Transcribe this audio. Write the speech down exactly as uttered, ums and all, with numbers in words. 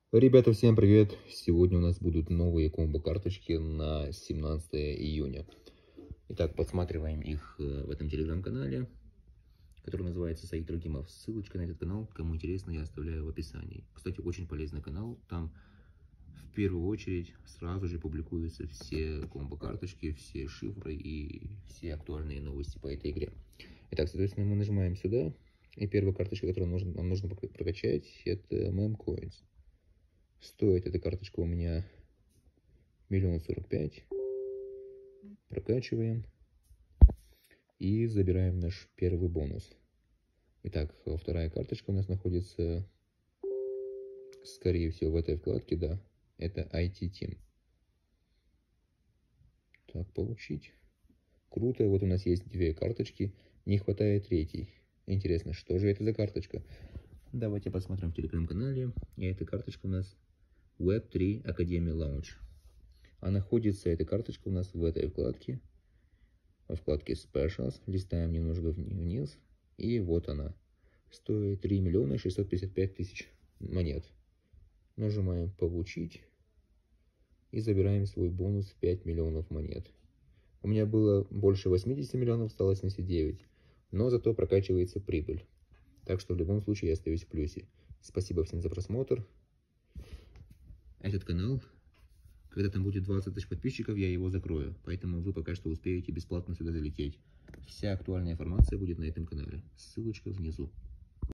Ребята, всем привет! Сегодня у нас будут новые комбо-карточки на семнадцатое июня. Итак, подсматриваем их в этом телеграм-канале, который называется Саид Рагимов. Ссылочка на этот канал, кому интересно, я оставляю в описании. Кстати, очень полезный канал. Там в первую очередь сразу же публикуются все комбо-карточки, все шифры и все актуальные новости по этой игре. Итак, соответственно, мы нажимаем сюда. И первая карточка, которую нужно, нам нужно прокачать, это Memcoins. Стоит эта карточка у меня миллион сорок пять. Прокачиваем. И забираем наш первый бонус. Итак, вторая карточка у нас находится, скорее всего, в этой вкладке, да. Это ай ти Team. Так, получить. Круто. Вот у нас есть две карточки. Не хватает третьей. Интересно, что же это за карточка? Давайте посмотрим в телеграм-канале. И эта карточка у нас веб три Academy Launch. А находится эта карточка у нас в этой вкладке. Во вкладке Specials. Листаем немножко вниз. И вот она. Стоит три миллиона шестьсот пятьдесят пять тысяч монет. Нажимаем «Получить». И забираем свой бонус в пять миллионов монет. У меня было больше восьмидесяти миллионов, осталось на девять. Но зато прокачивается прибыль. Так что в любом случае я остаюсь в плюсе. Спасибо всем за просмотр. Этот канал, когда там будет двадцать тысяч подписчиков, я его закрою. Поэтому вы пока что успеете бесплатно сюда залететь. Вся актуальная информация будет на этом канале. Ссылочка внизу.